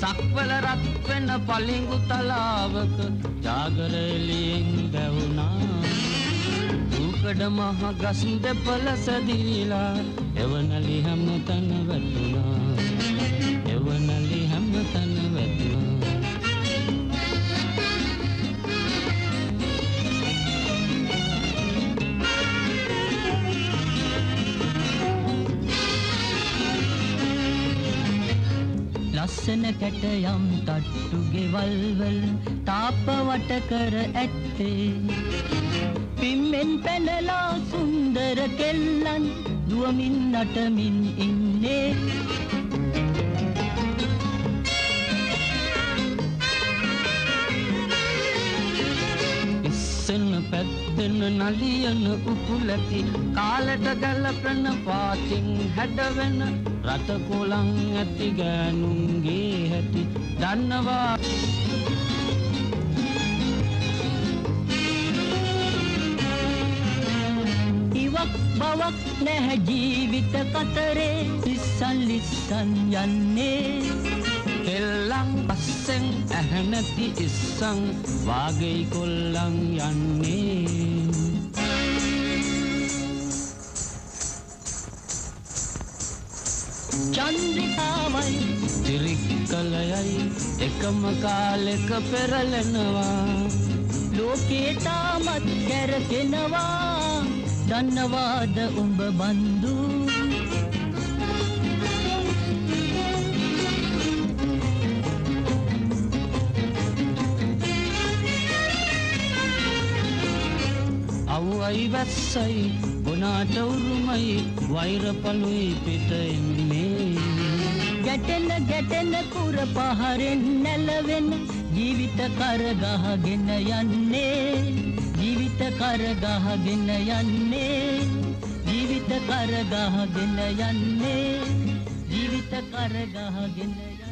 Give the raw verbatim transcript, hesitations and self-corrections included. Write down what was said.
රක්වල රත් වෙන පලිඟු තලාවක ජාගරෙලියෙන් දැවුනා දුකඩ මහ ගස් දෙපළ සැදීලා එවනලි හැම තැන වැටුණා එවනලි හැම තැන වැටුණා ලස්සන කැටයම් තට්ටු ගෙවල් වල තාප වට කර ඇත්තේ පිම්මෙන් පැනලා සුන්දර කෙල්ලන් දුවමින් නටමින් ඉන්නේ ඉස්සෙන පැත්තෙන නලියන උකුලකි කාලට ගැලපෙන පාටින් හැඩවෙන රට කොලං ඇති ගෑනුන්ගේ හැටි දන්නවා ඉවක් බවක් නැහැ ජීවිත කතරේ ඉස්සන් ලිස්සන් යන්නේ කෙල්ලන් පස්සෙන් ඇහැ නැති ඉස්සන් වාගේ කොල්ලන් යන්නේ චන්ද්‍රිකාවයි තිරික්කලයයි එකම කාලෙක පෙරලෙනවා ලෝකේ තාමත් කැරකෙනවා දන්නවාද උඹ බන්දු අවුයි වැස්සයි බොනාට උරුමයි වෛරපලුයි පිට එන්නේ ගැටෙන ගැටෙන කුර පහරෙන් නැලවෙන ජීවිත කරගහගෙන යන්නේ ජීවිත කරගහගෙන යන්නේ ජීවිත කරගහගෙන යන්නේ ජීවිත කරගහගෙන